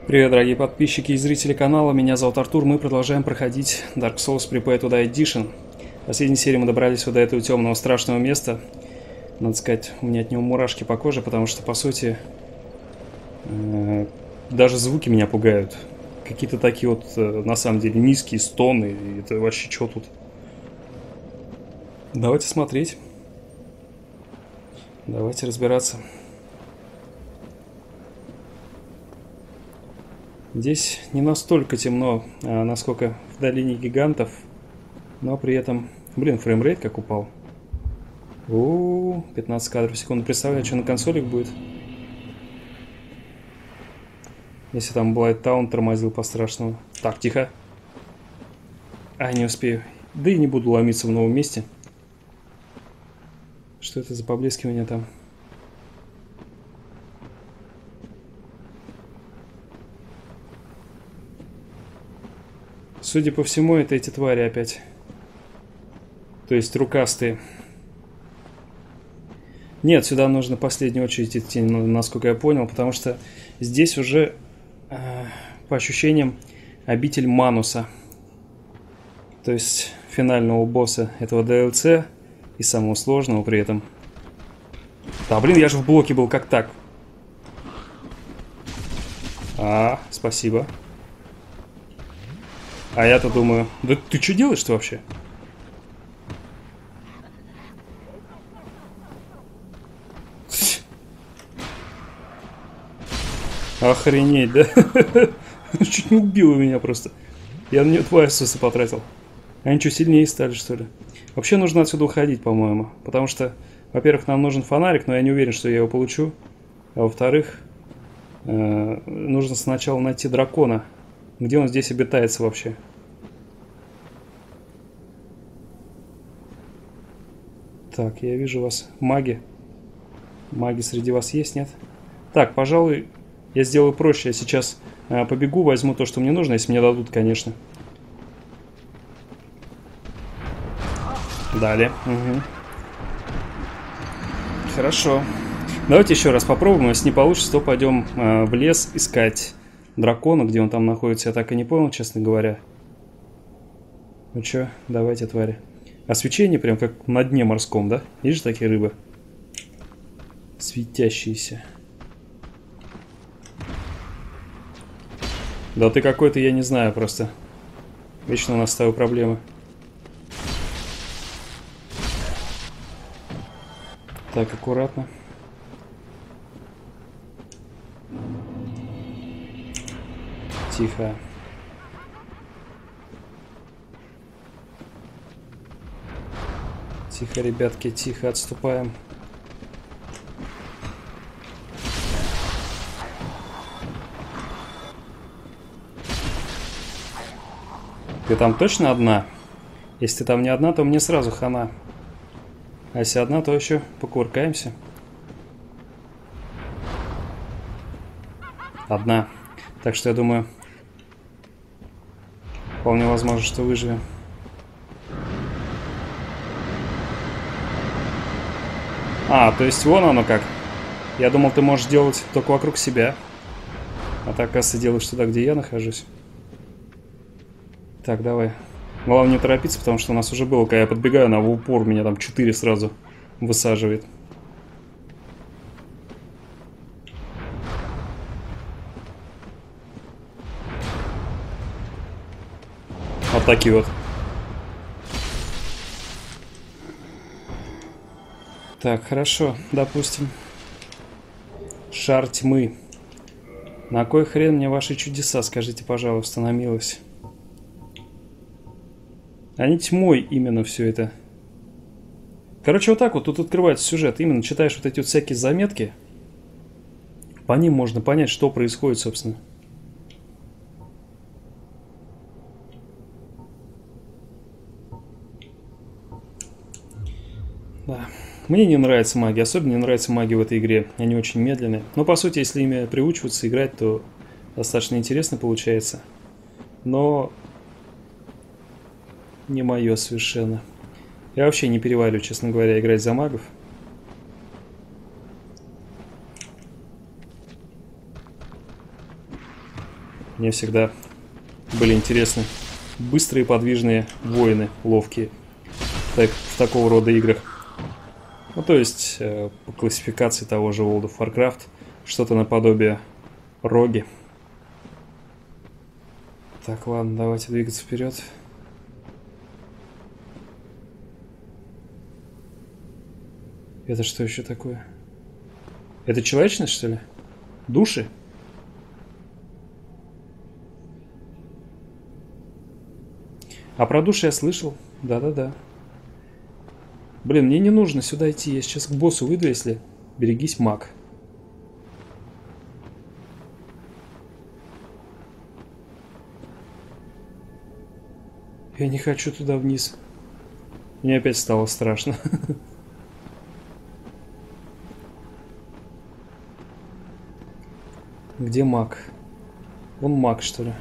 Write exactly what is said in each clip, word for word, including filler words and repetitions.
Привет, дорогие подписчики и зрители канала, меня зовут Артур, мы продолжаем проходить Dark Souls Prepared to Die Edition. В последней серии мы добрались вот до этого темного страшного места. Надо сказать, у меня от него мурашки по коже, потому что, по сути, э, даже звуки меня пугают. Какие-то такие вот, э, на самом деле, низкие стоны, и это вообще что тут? Давайте смотреть. Давайте разбираться. Здесь не настолько темно, а насколько в долине гигантов, но при этом... Блин, фреймрейт как упал. У, пятнадцать кадров в секунду. Представляю, что на консолях будет. Если там Blight Town тормозил по-страшному. Так, тихо. А, не успею. Да и не буду ломиться в новом месте. Что это за поблескивание там? Судя по всему, это эти твари опять. То есть рукастые. Нет, сюда нужно в последнюю очередь идти, насколько я понял, потому что здесь уже, э, по ощущениям, обитель Мануса. То есть финального босса этого ди эл си и самого сложного при этом. Да, блин, я же в блоке был, как так? А, спасибо. А я-то думаю, да ты что делаешь-то вообще? Охренеть, да? Чуть не убила меня просто. Я на нее два эсэса потратил. Они что, сильнее стали, что ли? Вообще нужно отсюда уходить, по-моему. Потому что, во-первых, нам нужен фонарик, но я не уверен, что я его получу. А во-вторых, э, нужно сначала найти дракона. Где он здесь обитается вообще? Так, я вижу вас. Маги. Маги среди вас есть, нет? Так, пожалуй, я сделаю проще. Я сейчас э, побегу, возьму то, что мне нужно, если мне дадут, конечно. Далее. Угу. Хорошо. Давайте еще раз попробуем. Если не получится, то пойдем э, в лес искать дракона. Где он там находится, я так и не понял, честно говоря. Ну что, давайте, твари. А свечение прям как на дне морском, да? Видишь такие рыбы? Светящиеся. Да ты какой-то, я не знаю просто. Вечно у нас с тобой проблемы. Так, аккуратно. Тихо. Тихо, ребятки, тихо, отступаем. Ты там точно одна? Если ты там не одна, то мне сразу хана. А если одна, то еще покуркаемся. Одна. Так что я думаю, вполне возможно, что выживем. А, то есть вон оно как. Я думал, ты можешь делать только вокруг себя. А так, оказывается, делаешь туда, где я нахожусь. Так, давай. Главное не торопиться, потому что у нас уже было, когда я подбегаю, она в упор меня там четыре сразу высаживает. Вот такие вот. Так, хорошо, допустим. Шар тьмы. На кой хрен мне ваши чудеса, скажите, пожалуйста, на милость? Они тьмой именно все это. Короче, вот так вот тут открывается сюжет. Именно читаешь вот эти вот всякие заметки. По ним можно понять, что происходит, собственно. Да. Мне не нравится магия, особенно не нравится магия в этой игре. Они очень медленные. Но, по сути, если ими приучиваться играть, то достаточно интересно получается. Но не мое совершенно. Я вообще не перевариваю, честно говоря, играть за магов. Мне всегда были интересны быстрые подвижные воины, ловкие, так, в такого рода играх. Ну, то есть, э, по классификации того же World of Warcraft, что-то наподобие роги. Так, ладно, давайте двигаться вперед. Это что еще такое? Это человечность, что ли? Души? А про души я слышал. Да-да-да. Блин, мне не нужно сюда идти. Я сейчас к боссу выйду, если... Берегись, маг. Я не хочу туда вниз. Мне опять стало страшно. Где маг? Он маг, что ли?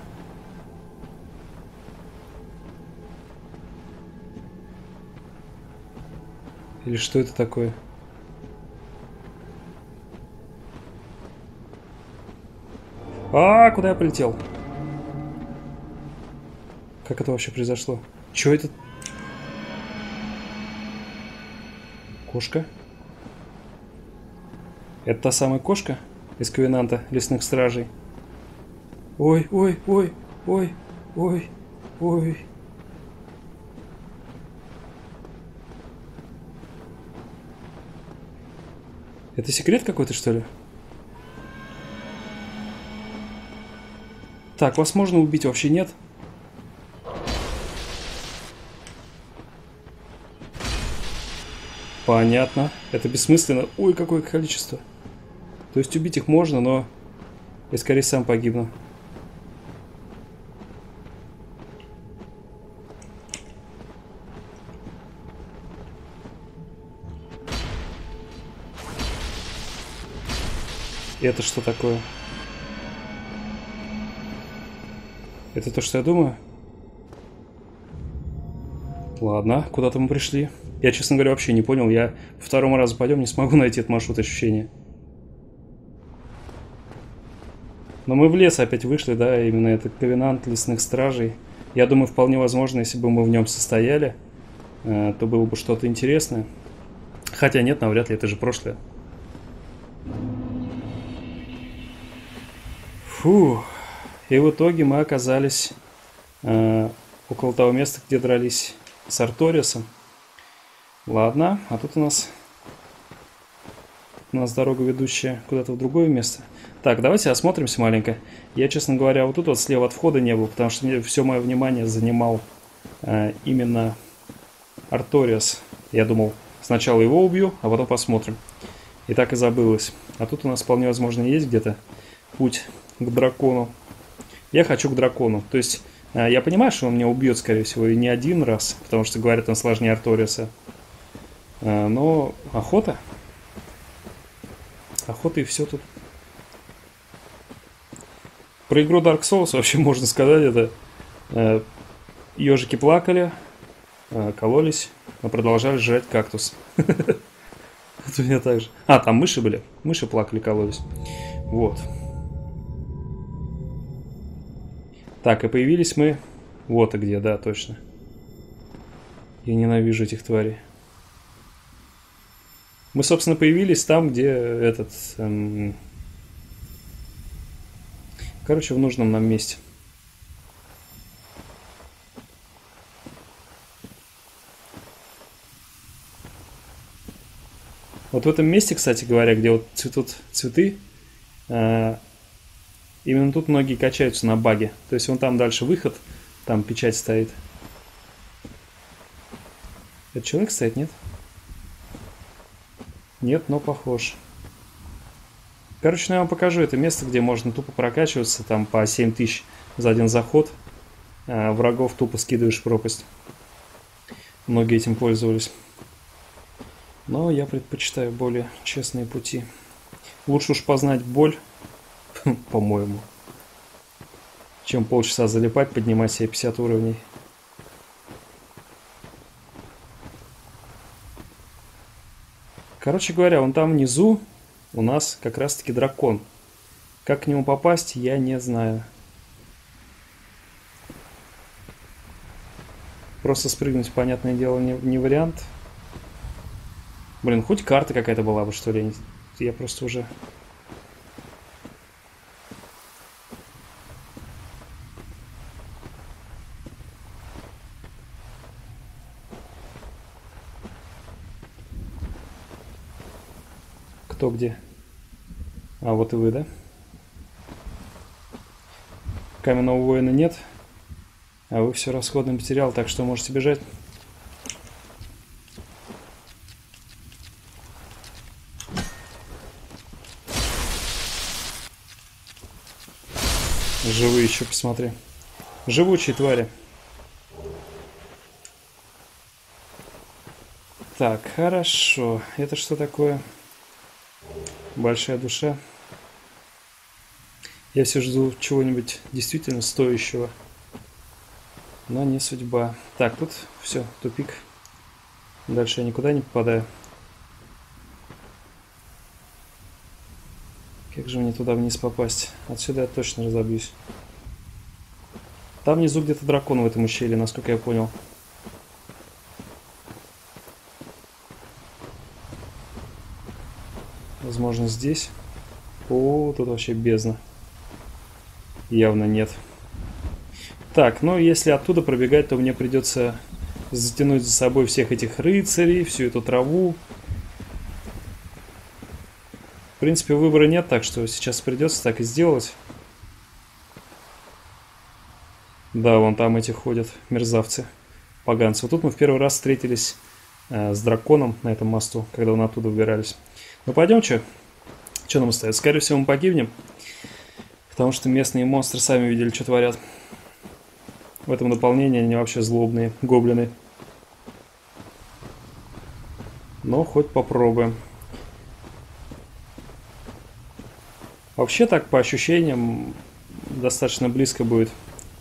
Или что это такое? А, куда я полетел? Как это вообще произошло? Чё это? Кошка? Это та самая кошка из Ковенанта Лесных Стражей? Ой, ой, ой, ой, ой, ой. Это секрет какой-то, что ли? Так, вас можно убить, вообще нет? Понятно. Это бессмысленно. Ой, какое количество. То есть убить их можно, но я скорее сам погибну. Это что такое? Это то, что я думаю? Ладно, куда-то мы пришли. Я, честно говоря, вообще не понял. Я по второму разу пойдем, не смогу найти этот маршрут ощущения. Но мы в лес опять вышли, да, именно этот Ковенант Лесных Стражей. Я думаю, вполне возможно, если бы мы в нем состояли, то было бы что-то интересное. Хотя нет, навряд ли, это же прошлое. Фу. И в итоге мы оказались э, около того места, где дрались с Арториусом. Ладно, а тут у нас у нас дорога, ведущая куда-то в другое место. Так, давайте осмотримся маленько. Я, честно говоря, вот тут вот слева от входа не был, потому что мне все мое внимание занимал э, именно Арториус. Я думал, сначала его убью, а потом посмотрим. И так и забылось. А тут у нас вполне возможно есть где-то путь к дракону. Я хочу к дракону. То есть, э, я понимаю, что он меня убьет, скорее всего, и не один раз, потому что, говорят, он сложнее Арториуса. Э, но охота. Охота и все тут. Про игру Dark Souls вообще можно сказать, это э, ежики плакали, э, кололись, но продолжали жрать кактус. Это у меня так же. А, там мыши были. Мыши плакали, кололись. Вот. Так, и появились мы... Вот и где, да, точно. Я ненавижу этих тварей. Мы, собственно, появились там, где этот... Эм... Короче, в нужном нам месте. Вот в этом месте, кстати говоря, где вот цветут цветы, э, именно тут многие качаются на баге. То есть вон там дальше выход, там печать стоит. Это человек стоит, нет? Нет, но похож. Короче, ну я вам покажу это место, где можно тупо прокачиваться, там по семь тысяч за один заход. Э, врагов тупо скидываешь в пропасть. Многие этим пользовались. Но я предпочитаю более честные пути. Лучше уж познать боль, по-моему, чем полчаса залипать, поднимать себе пятьдесят уровней. Короче говоря, вон там внизу у нас как раз-таки дракон. Как к нему попасть, я не знаю. Просто спрыгнуть, понятное дело, не, не вариант. Блин, хоть карта какая-то была бы, что ли. Я просто уже... Кто где? А, вот и вы, да? Каменного воина нет. А вы все расходный материал, так что можете бежать. Живые еще, посмотри. Живучие твари. Так, хорошо. Это что такое? Большая душа. Я все жду чего-нибудь действительно стоящего. Но не судьба. Так, тут все, тупик. Дальше я никуда не попадаю. Как же мне туда вниз попасть? Отсюда я точно разобьюсь. Там внизу где-то дракон в этом ущелье, насколько я понял. Возможно, здесь. О, тут вообще бездна. Явно нет. Так, ну если оттуда пробегать, то мне придется затянуть за собой всех этих рыцарей, всю эту траву. В принципе, выбора нет, так что сейчас придется так и сделать. Да, вон там эти ходят мерзавцы, поганцы. Вот тут мы в первый раз встретились э, с драконом на этом мосту, когда мы оттуда выбирались. Ну пойдем, что? Что нам остается? Скорее всего, мы погибнем, потому что местные монстры сами видели, что творят. В этом дополнении они вообще злобные, гоблины. Но хоть попробуем. Вообще так, по ощущениям, достаточно близко будет.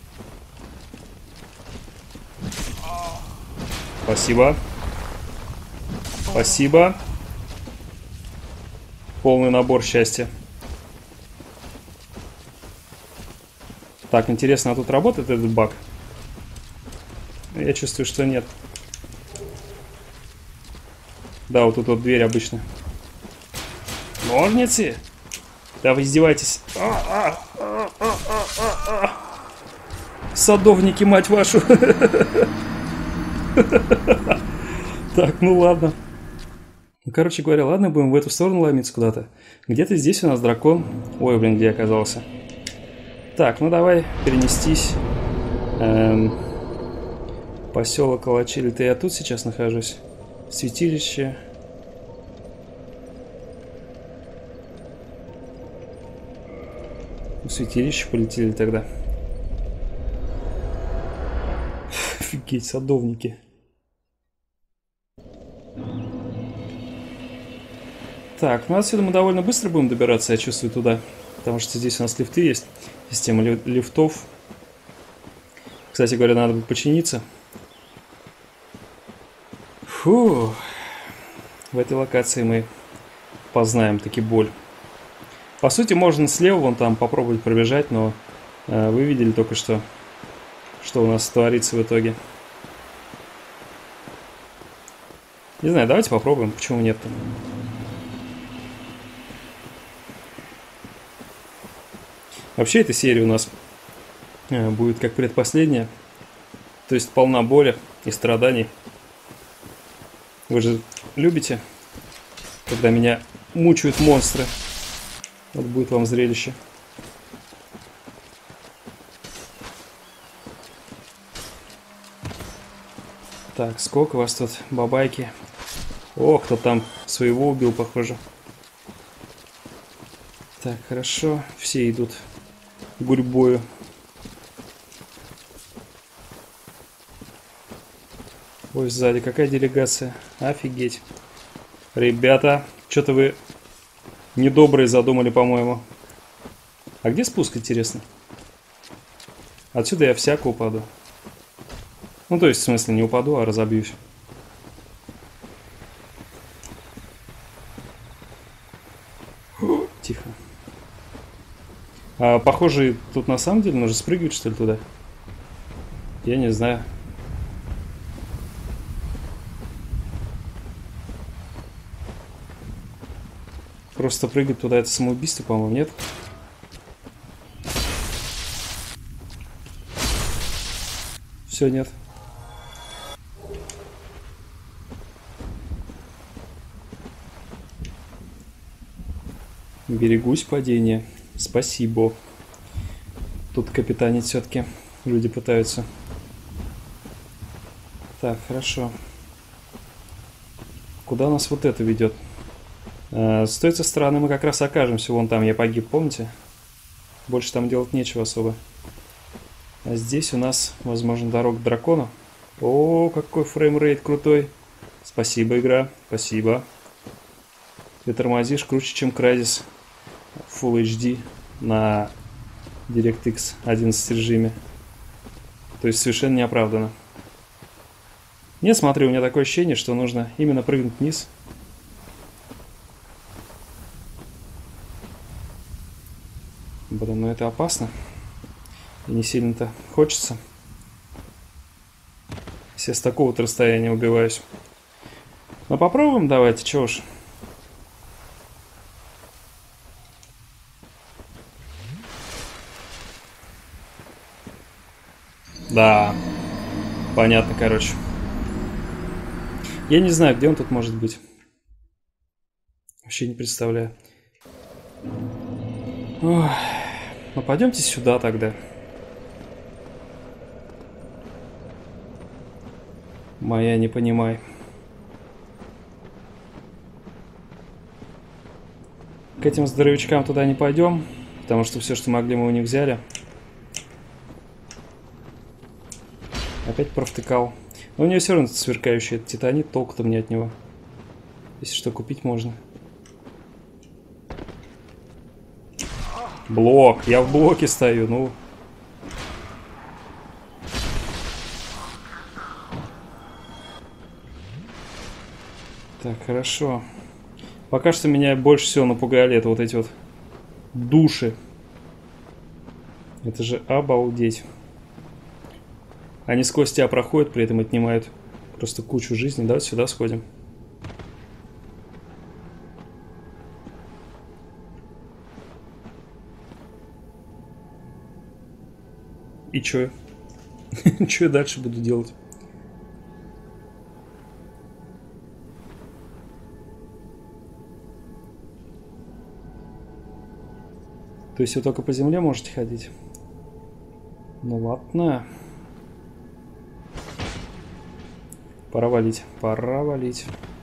Спасибо. Спасибо. Полный набор счастья. Так, интересно, а тут работает этот баг? Я чувствую, что нет. Да, вот тут вот дверь обычно. Ножницы? Да вы издеваетесь. А, а, а, а, а, а. Садовники, мать вашу. Так, ну ладно. Ну, короче говоря, ладно, будем в эту сторону ломиться куда-то. Где-то здесь у нас дракон. Ой, блин, где я оказался. Так, ну давай перенестись. Эм, поселок Калачиль-то я тут сейчас нахожусь. Святилище. В святилище полетели тогда. Офигеть, садовники. Так, ну отсюда мы довольно быстро будем добираться, я чувствую, туда. Потому что здесь у нас лифты есть. Система лифтов. Кстати говоря, надо бы починиться. Фу. В этой локации мы познаем таки боль. По сути, можно слева вон там попробовать пробежать, но э, вы видели только что, что у нас творится в итоге. Не знаю, давайте попробуем, почему нет-то. Вообще эта серия у нас э, будет как предпоследняя. То есть полна боли и страданий. Вы же любите, когда меня мучают монстры. Вот будет вам зрелище. Так, сколько вас тут, бабайки. О, кто там своего убил, похоже. Так, хорошо. Все идут гурьбою. Ой, сзади какая делегация. Офигеть. Ребята, что-то вы недобрые задумали, по-моему. А где спуск, интересно? Отсюда я всяко упаду. Ну, то есть, в смысле, не упаду, а разобьюсь. Тихо. А, похоже, тут на самом деле нужно спрыгивать, что ли, туда? Я не знаю. Просто прыгать туда — это самоубийство, по-моему, нет? Все, нет. Берегусь падения. Спасибо. Тут капитанить все-таки люди пытаются. Так, хорошо. Куда нас вот это ведет? А, с той стороны мы как раз окажемся. Вон там я погиб, помните? Больше там делать нечего особо. А здесь у нас, возможно, дорога к дракону. О, какой фреймрейт крутой. Спасибо, игра. Спасибо. Ты тормозишь круче, чем Crysis Full эйч ди на DirectX одиннадцать режиме. То есть совершенно неоправданно. Нет, смотри, у меня такое ощущение, что нужно именно прыгнуть вниз. Блин, ну это опасно. И не сильно-то хочется. Если с такого-то расстояния убиваюсь. Но попробуем, давайте, чё уж. Да, понятно, короче. Я не знаю, где он тут может быть. Вообще не представляю. Ох. Ну, пойдемте сюда тогда. Моя, не понимай. К этим здоровячкам туда не пойдем, потому что все, что могли, мы у них взяли. Опять провтыкал. Но у нее все равно сверкающий этот титанит, толку-то мне от него. Если что, купить можно. Блок. Я в блоке стою, ну. Так, хорошо. Пока что меня больше всего напугали это вот эти вот души. Это же обалдеть. Они сквозь тебя проходят, при этом отнимают просто кучу жизни. Давайте сюда сходим. И чё? Чё я дальше буду делать? То есть вы только по земле можете ходить? Ну ладно. Пора валить. Пора валить.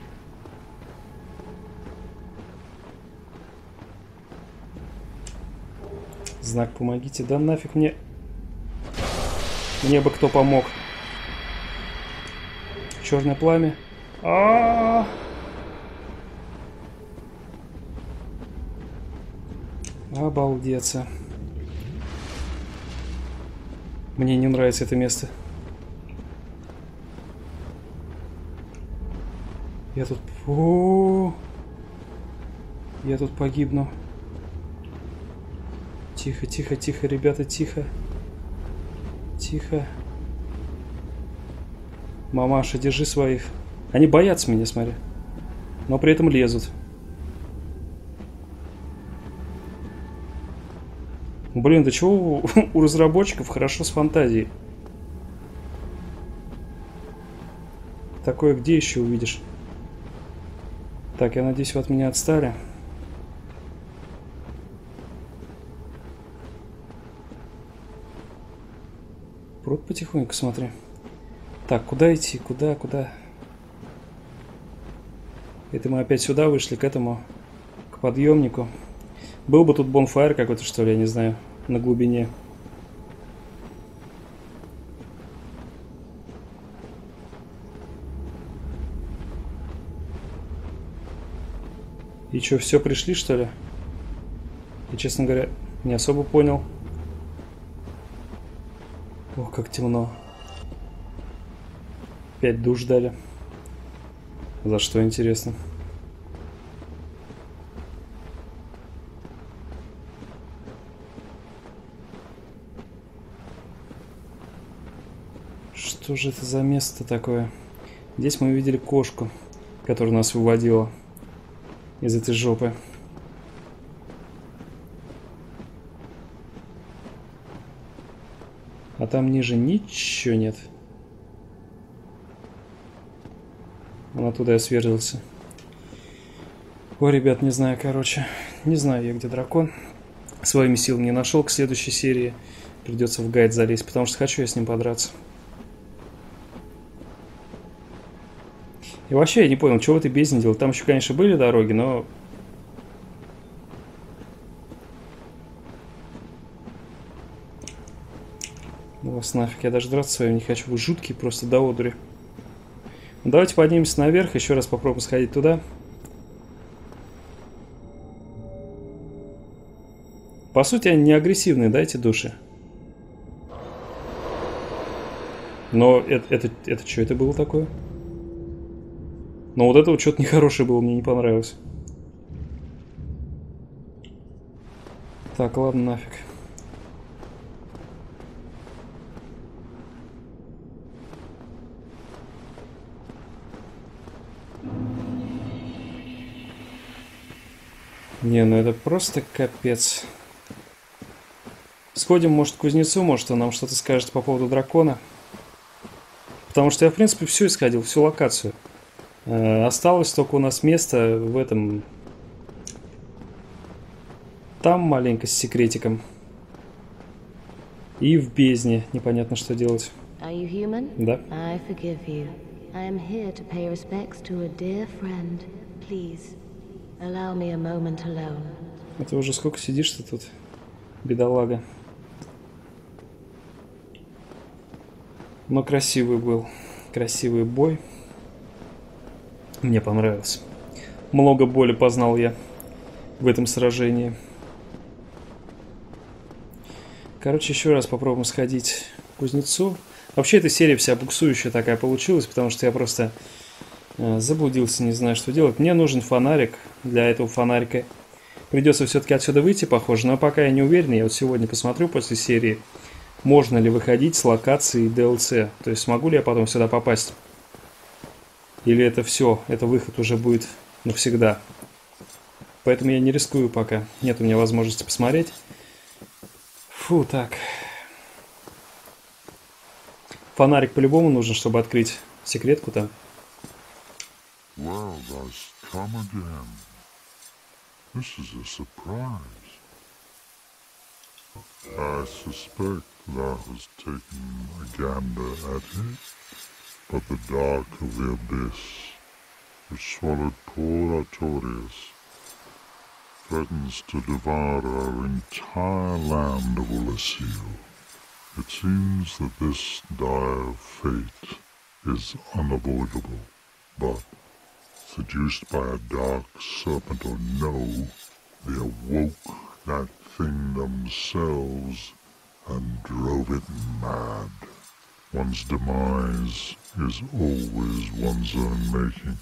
Знак «Помогите». Да нафиг мне. Мне бы кто помог. Черное пламя. А-а-а! Обалдеться. Мне не нравится это место. Я тут... О-о-о! Я тут погибну. Тихо, тихо, тихо, ребята, тихо. Тихо. Мамаша, держи своих. Они боятся меня, смотри. Но при этом лезут. Блин, да чего у, у разработчиков хорошо с фантазией? Такое где еще увидишь? Так, я надеюсь, вы от меня отстали. Пруд потихоньку, смотри. Так, куда идти? Куда, куда? Это мы опять сюда вышли, к этому, к подъемнику. Был бы тут бонфайр какой-то, что ли, я не знаю, на глубине. И что, все пришли, что ли? Я, честно говоря, не особо понял. Ох, как темно. Пять душ дали. За что, интересно? Что же это за место такое? Здесь мы увидели кошку, которая нас выводила из этой жопы. А там ниже ничего нет. Вон оттуда я сверзился. Ой, ребят, не знаю, короче. Не знаю я, где дракон. Своими силами не нашел. К следующей серии придется в гайд залезть, потому что хочу я с ним подраться. И вообще я не понял, что в этой бездне делать. Там еще, конечно, были дороги, но... Ну вас нафиг, я даже драться с вами не хочу. Вы жуткие просто до одури. Ну, давайте поднимемся наверх, еще раз попробуем сходить туда. По сути, они не агрессивные, да, эти души? Но это, это, это что это было такое? Но вот это вот что-то нехорошее было, мне не понравилось. Так, ладно, нафиг. Не, ну это просто капец. Сходим, может, к кузнецу, может, он нам что-то скажет по поводу дракона. Потому что я, в принципе, все исходил, всю локацию. Э, осталось только у нас место в этом... Там маленько с секретиком. И в бездне. Непонятно, что делать. Are you human? Да. I forgive you. I am here to pay respects to a dear friend. Please, allow me a moment alone. А ты уже сколько сидишь-то тут, бедолага? Но красивый был. Красивый бой. Мне понравился. Много боли познал я в этом сражении. Короче, еще раз попробуем сходить к кузнецу. Вообще, эта серия вся буксующая такая получилась, потому что я просто э, заблудился, не знаю, что делать. Мне нужен фонарик. Для этого фонарика придется все-таки отсюда выйти, похоже. Но пока я не уверен, я вот сегодня посмотрю после серии, можно ли выходить с локации ди эл си. То есть, смогу ли я потом сюда попасть? Или это все, это выход уже будет навсегда. Поэтому я не рискую пока. Нет у меня возможности посмотреть. Фу, так. Фонарик по-любому нужен, чтобы открыть секретку там. Well, thou's come again. This is a surprise. I suspect thou hast taken a gander at it, but the dark of the abyss, which swallowed poor Artorias, threatens to devour our entire land of Ulasil. It seems that this dire fate is unavoidable, but, seduced by a dark serpent or no, they awoke that thing themselves and drove it mad. One's demise is always one's own making.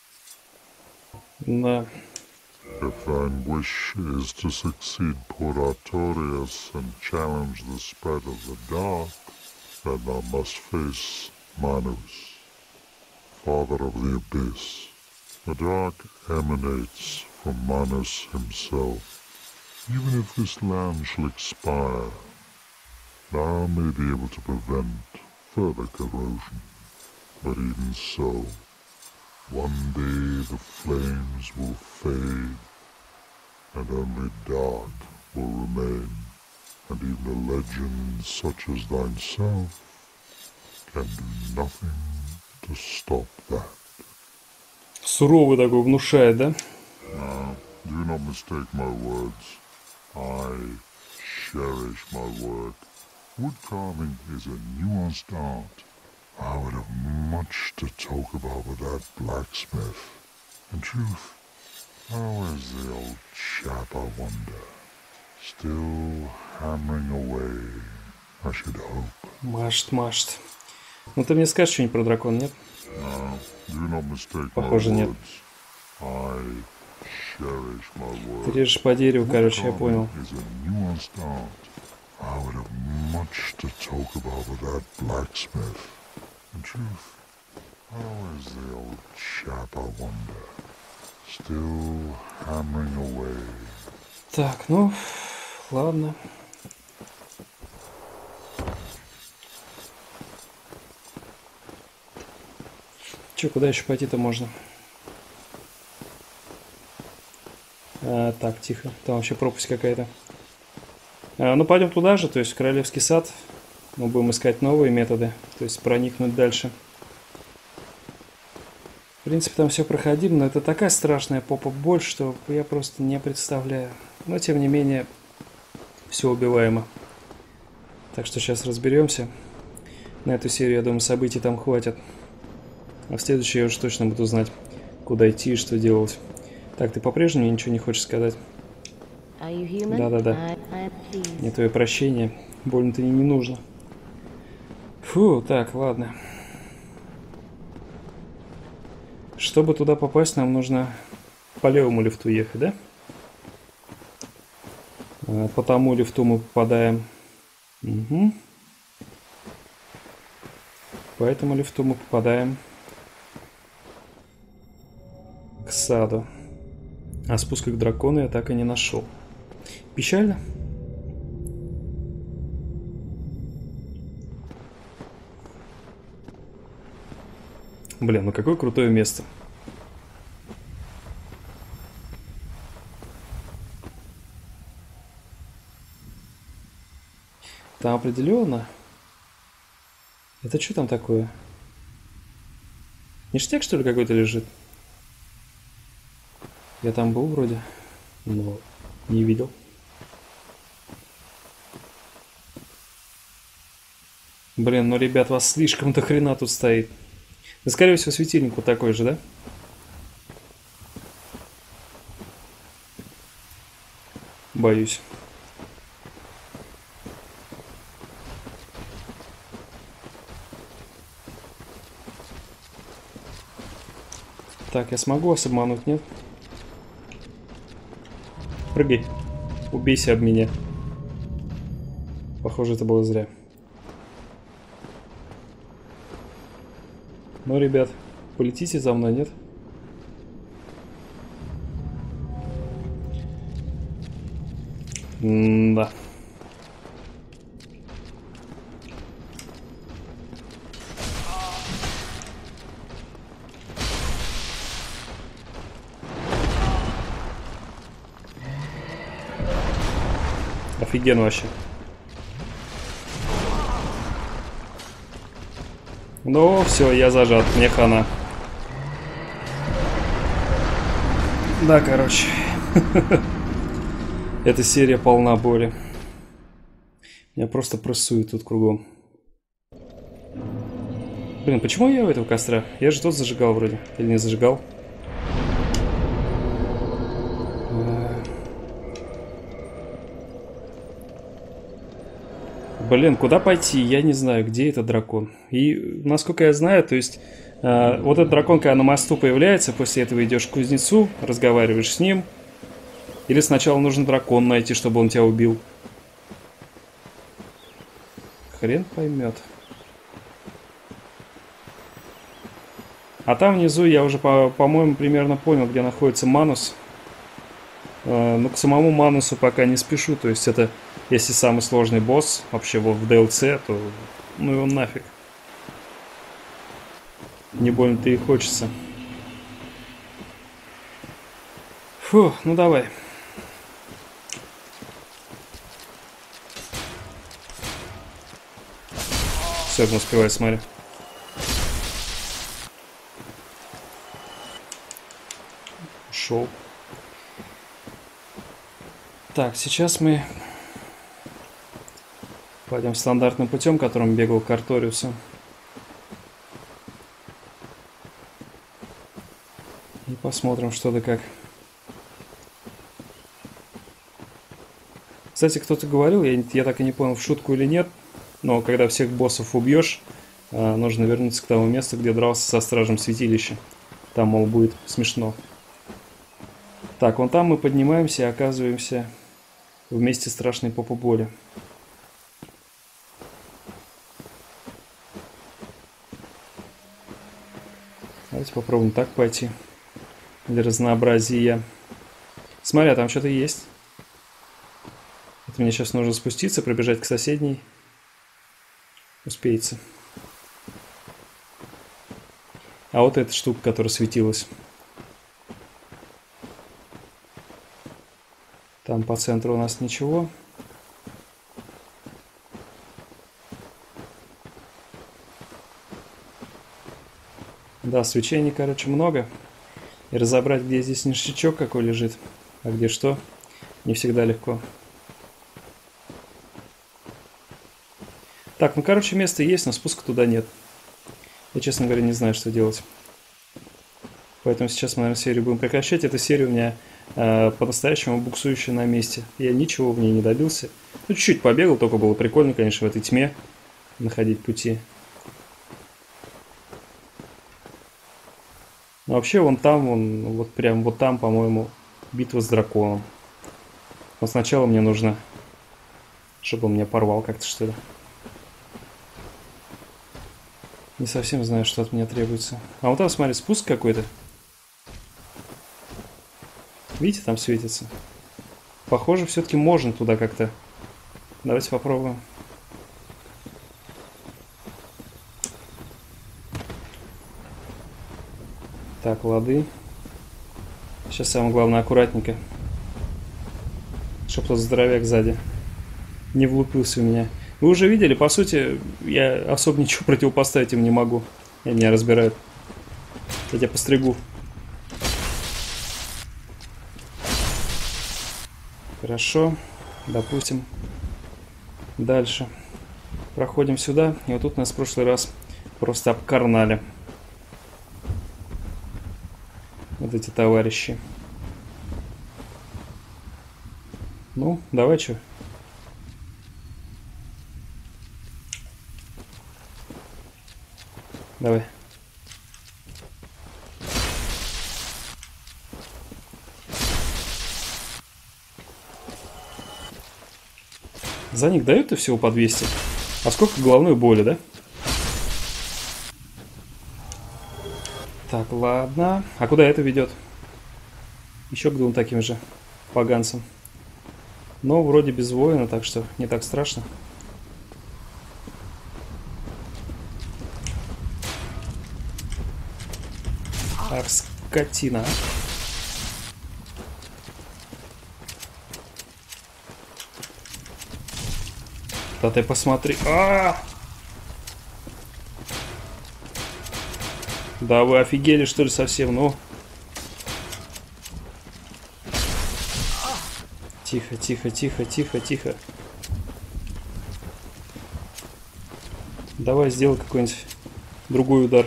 Да. If thine wish is to succeed poor Artorias and challenge the spread of the dark, then thou must face Manus, father of the abyss. The dark emanates from Manus himself. Even if this land shall expire, thou may be able to prevent further corrosion. But even so, one day the flames will fade, and only dark will remain, and even a legend such as thyself can do nothing to stop that. Суровый такой, внушает, да? Now, do not mistake my words. I cherish my work. Wood carving is a nuanced art. I would have much to talk about with that blacksmith. In truth, how is the old chap, I wonder? Still hammering away, I should hope. Машет, машет. Ну ты мне скажешь что-нибудь про дракона, нет? Now, do not mistake my Похоже, нет. words. I cherish my Ты work. режешь по дереву, Wood короче, я carving понял. is a nuanced art. I would have much to talk about with that blacksmith. In truth, how is the old chap, I wonder? Still hammering away. Так, ну, ладно. Че, куда еще пойти-то можно? А, так, тихо. Там вообще пропасть какая-то. А, ну, пойдем туда же, то есть в Королевский сад. Мы будем искать новые методы, то есть проникнуть дальше. В принципе, там все проходим, но это такая страшная попа-боль, что я просто не представляю. Но, тем не менее, все убиваемо. Так что сейчас разберемся. На эту серию, я думаю, событий там хватит. А в следующей я уже точно буду знать, куда идти и что делать. Так, ты по-прежнему ничего не хочешь сказать? Да-да-да. Не твое прощение. Больно-то и не нужно. Фу, так, ладно. Чтобы туда попасть, нам нужно по левому лифту ехать, да? По тому лифту мы попадаем. Угу. По этому лифту мы попадаем к саду. А спуска к дракону я так и не нашел. Печально? Блин, ну какое крутое место. Там определенно. Это что там такое? Ништяк, что ли, какой-то лежит? Я там был вроде, но не видел. Блин, ну, ребят, вас слишком до хрена тут стоит. Да, скорее всего, светильник вот такой же, да? Боюсь. Так, я смогу вас обмануть, нет? Прыгай. Убейся об меня. Похоже, это было зря. Ну, ребят, полетите за мной, нет? М-да. Офигенно вообще. Ну, все, я зажат, мне хана. Да, короче. Эта серия полна боли. Меня просто прессует тут кругом. Блин, почему я у этого костра? Я же тот зажигал вроде. Или не зажигал? Блин, куда пойти? Я не знаю, где этот дракон. И, насколько я знаю, то есть, э, вот этот дракон, когда на мосту появляется, после этого идешь к кузнецу, разговариваешь с ним. Или сначала нужно дракон найти, чтобы он тебя убил. Хрен поймет. А там внизу я уже, по- по-моему, примерно понял, где находится Манус. Э, но к самому Манусу пока не спешу, то есть это... Если самый сложный босс вообще вот в ди эл си, то ну его нафиг. Не больно-то и хочется. Фу, ну давай. Все, не успеваю, смотри. Ушел. Так, сейчас мы... Пойдем стандартным путем, которым бегал к Арториусу. И посмотрим, что да как. Кстати, кто-то говорил, я, я так и не понял, в шутку или нет, но когда всех боссов убьешь, нужно вернуться к тому месту, где дрался со стражем святилища. Там, мол, будет смешно. Так, вон там мы поднимаемся и оказываемся в месте страшной попы боли. Давайте попробуем так пойти. Для разнообразия. Смотри, там что-то есть. Это мне сейчас нужно спуститься, пробежать к соседней. Успеется. А вот эта штука, которая светилась. Там по центру у нас ничего. Да, свечений, короче, много. И разобрать, где здесь ништячок какой лежит, а где что, не всегда легко. Так, ну, короче, место есть, но спуска туда нет. Я, честно говоря, не знаю, что делать. Поэтому сейчас мы, наверное, серию будем прекращать. Эта серия у меня э, по-настоящему буксующая на месте. Я ничего в ней не добился. Ну, чуть-чуть побегал, только было прикольно, конечно, в этой тьме находить пути. Но вообще, вон там, вон, вот прям вот там, по-моему, битва с драконом. Но сначала мне нужно, чтобы он меня порвал как-то, что ли. Не совсем знаю, что от меня требуется. А вот там, смотри, спуск какой-то. Видите, там светится. Похоже, все-таки можно туда как-то. Давайте попробуем. Так, лады. Сейчас самое главное аккуратненько. Чтоб тот здоровяк сзади не влупился у меня. Вы уже видели, по сути, я особо ничего противопоставить им не могу. Они меня разбирают. Я тебя постригу. Хорошо. Допустим. Дальше. Проходим сюда. И вот тут нас в прошлый раз просто обкарнали. Вот эти товарищи. Ну, давай, что? Давай. За них дают-то всего по двести. А сколько головной боли, да? Так, ладно. А куда это ведет? Еще к двум таким же поганцам. Но вроде без воина, так что не так страшно. Ах, скотина. Да ты посмотри. А-а-а! Да вы офигели, что ли, совсем? Ну. Тихо, тихо, тихо, тихо, тихо. Давай сделай какой-нибудь другой удар.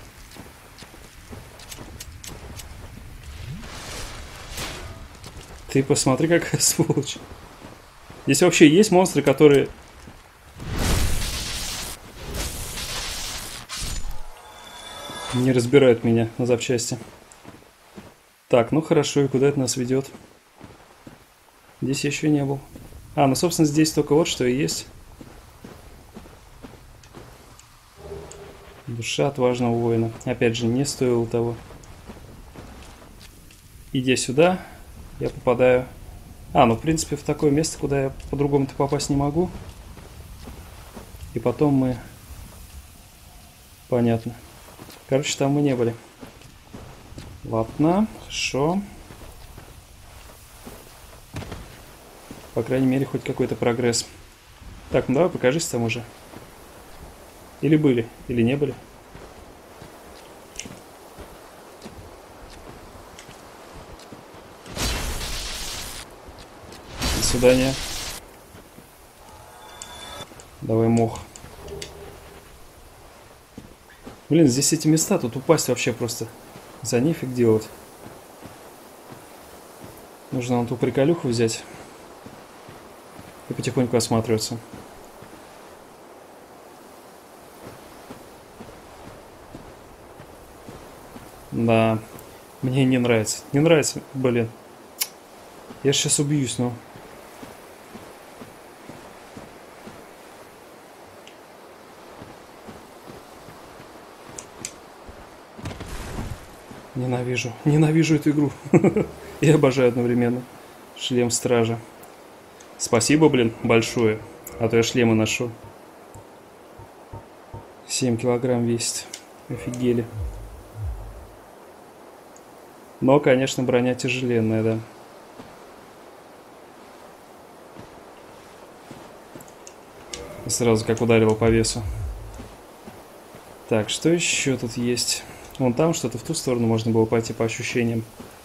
Ты посмотри, какая сволочь. Здесь вообще есть монстры, которые... не разбирают меня на запчасти. Так, ну хорошо, и куда это нас ведет? Здесь я еще не был. А, ну собственно здесь только вот что и есть. Душа отважного воина. Опять же, не стоило того. Идя сюда, я попадаю... А, ну в принципе в такое место, куда я по-другому-то попасть не могу. И потом мы... Понятно. Короче, там мы не были. Ладно, хорошо. По крайней мере, хоть какой-то прогресс. Так, ну давай покажись там уже. Или были, или не были. До свидания. Давай мох. Блин, здесь эти места, тут упасть вообще просто за нифиг делать. Нужно вон ту приколюху взять и потихоньку осматриваться. Да, мне не нравится. Не нравится, блин. Я сейчас убьюсь, но... Ненавижу. Ненавижу эту игру. И обожаю одновременно. Шлем стража. Спасибо, блин, большое. А то я шлемы ношу. семь килограмм весит. Офигели. Но, конечно, броня тяжеленная, да. Сразу как ударило по весу. Так, что еще тут есть? Вон там что-то в ту сторону можно было пойти по ощущениям.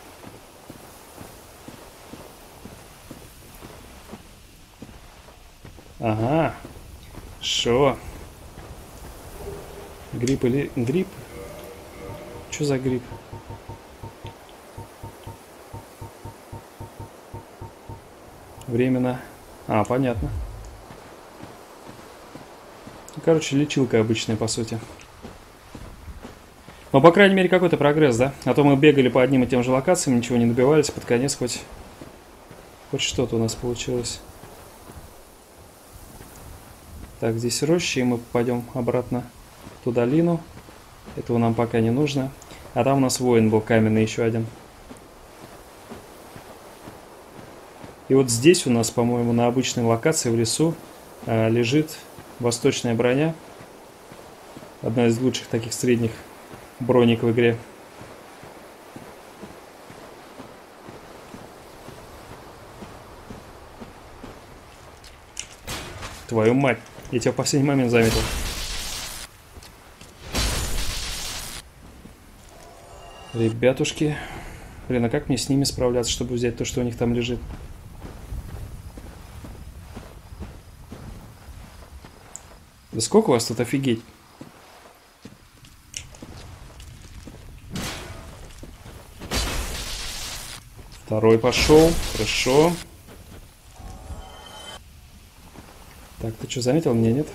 Ага. Шо? Гриб или... Гриб? Что за гриб? Временно. А, понятно. Короче, лечилка обычная, по сути. Но, по крайней мере, какой-то прогресс, да? А то мы бегали по одним и тем же локациям, ничего не добивались. Под конец хоть... Хоть что-то у нас получилось. Так, здесь роща, и мы пойдем обратно в ту долину. Этого нам пока не нужно. А там у нас воин был каменный еще один. И вот здесь у нас, по-моему, на обычной локации в лесу э, лежит восточная броня. Одна из лучших таких средних броник в игре. Твою мать, я тебя в последний момент заметил. Ребятушки. Блин, а как мне с ними справляться, чтобы взять то, что у них там лежит? Да сколько у вас тут, офигеть? Второй пошел. Хорошо. Так, ты что, заметил? Меня нет?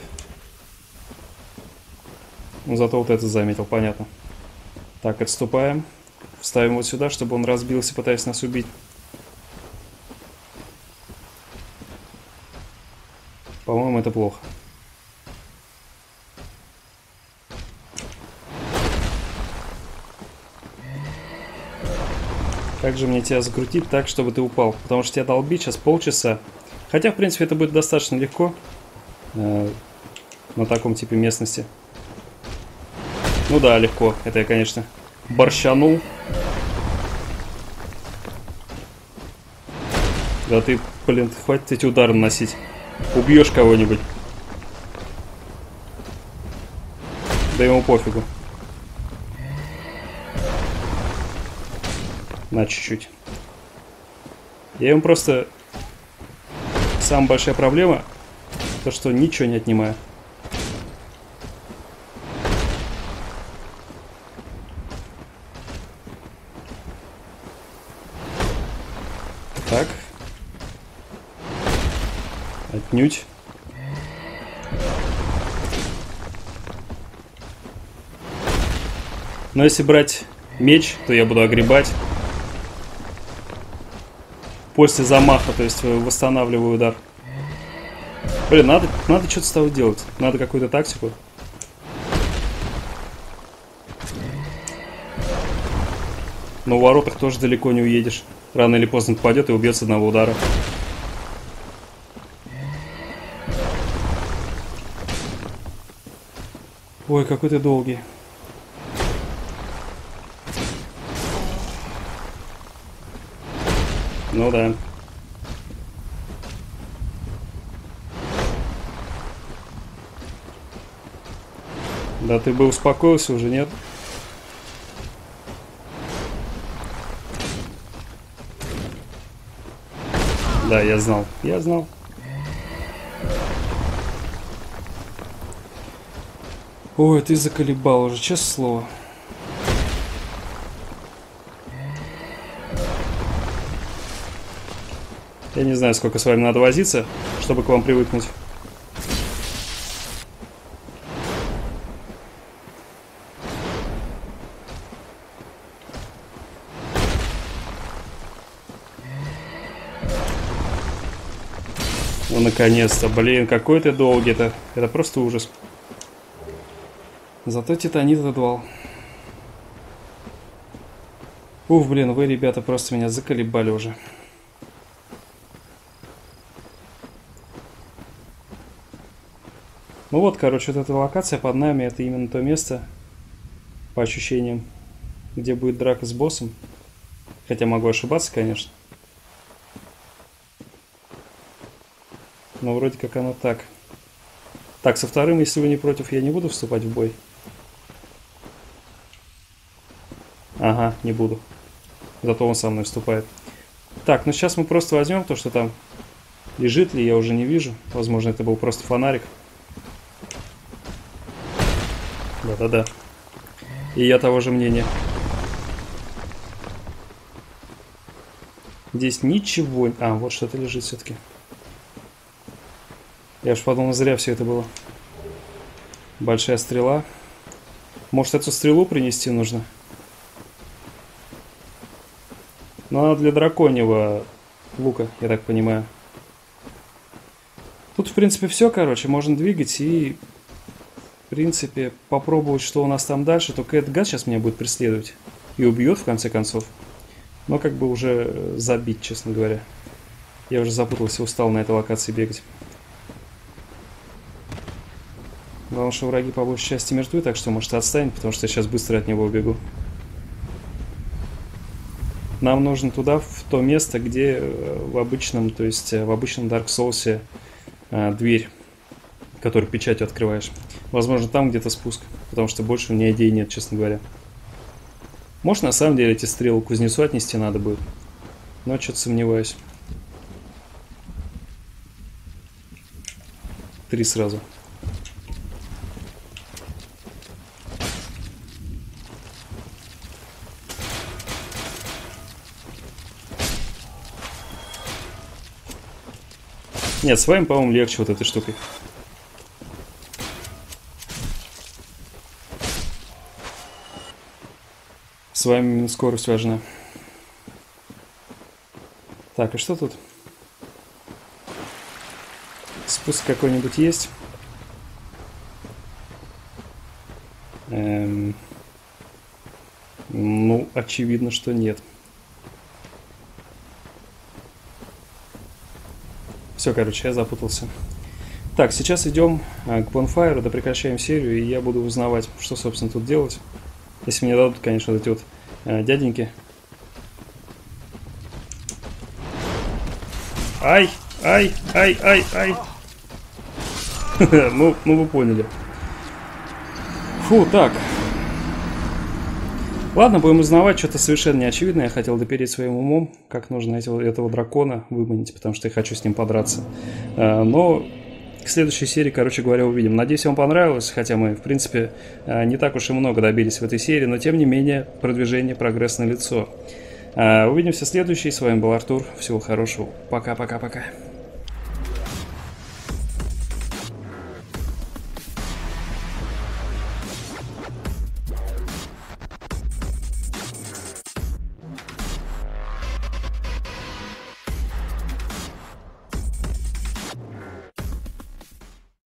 Ну, зато вот это заметил, понятно. Так, отступаем. Вставим вот сюда, чтобы он разбился, пытаясь нас убить. По-моему, это плохо. Как же мне тебя закрутить так, чтобы ты упал? Потому что тебя долбить сейчас полчаса. Хотя, в принципе, это будет достаточно легко. Э, на таком типе местности. Ну да, легко. Это я, конечно, борщанул. Да ты, блин, хватит эти удары наносить. Убьешь кого-нибудь. Да ему пофигу. На чуть-чуть. Я ему просто... Самая большая проблема, то что ничего не отнимаю. Так. Отнюдь. Но если брать меч, то я буду огребать. После замаха, то есть восстанавливаю удар. Блин, надо, надо что-то с тобой делать. Надо какую-то тактику. Но в воротах тоже далеко не уедешь. Рано или поздно попадет и убьет с одного удара. Ой, какой ты долгий. Ну да. Да ты бы успокоился уже, нет? Да, я знал. Я знал. Ой, ты заколебал уже, честное слово. Я не знаю, сколько с вами надо возиться, чтобы к вам привыкнуть. Ну, наконец-то. Блин, какой ты долгий-то. Это просто ужас. Зато титанит отдал. Уф, блин, вы, ребята, просто меня заколебали уже. Ну вот, короче, вот эта локация под нами, это именно то место, по ощущениям, где будет драка с боссом. Хотя могу ошибаться, конечно. Но вроде как оно так. Так, со вторым, если вы не против, я не буду вступать в бой. Ага, не буду. Зато он со мной вступает. Так, ну сейчас мы просто возьмем то, что там лежит ли, я уже не вижу. Возможно, это был просто фонарик. Да-да-да. И я того же мнения. Здесь ничего... А, вот что-то лежит все-таки. Я уж подумал, зря все это было. Большая стрела. Может, эту стрелу принести нужно? Но она для драконьего лука, я так понимаю. Тут, в принципе, все, короче. Можно двигать и, в принципе, попробовать, что у нас там дальше. Только этот гад сейчас меня будет преследовать. И убьет, в конце концов. Но как бы уже забить, честно говоря. Я уже запутался, устал на этой локации бегать. Главное, что враги по большей части мертвы, так что, может, отстанет, потому что я сейчас быстро от него убегу. Нам нужно туда, в то место, где в обычном, то есть в обычном Dark Souls дверь, которую печатью открываешь. Возможно, там где-то спуск, потому что больше у меня идей нет, честно говоря. Может, на самом деле эти стрелы к кузнецу отнести надо будет, но что-то сомневаюсь. Три сразу. Нет, с вами, по-моему, легче вот этой штукой. С вами скорость важна. Так, и что тут? Спуск какой-нибудь есть? Эм... Ну, очевидно, что нет. Все, короче, я запутался. Так, сейчас идем к Bonfire, да прекращаем серию, и я буду узнавать, что, собственно, тут делать. Если мне дадут, конечно, вот эти вот э, дяденьки. Ай, ай, ай, ай, ай. ну, ну, вы поняли. Фу, так. Ладно, будем узнавать, что-то совершенно неочевидное. Я хотел допереть своим умом, как нужно этого, этого дракона выманить, потому что я хочу с ним подраться. А, но к следующей серии, короче говоря, увидим. Надеюсь, вам понравилось, хотя мы, в принципе, не так уж и много добились в этой серии, но, тем не менее, продвижение, прогресс налицо. А, увидимся в следующей. С вами был Артур. Всего хорошего. Пока-пока-пока.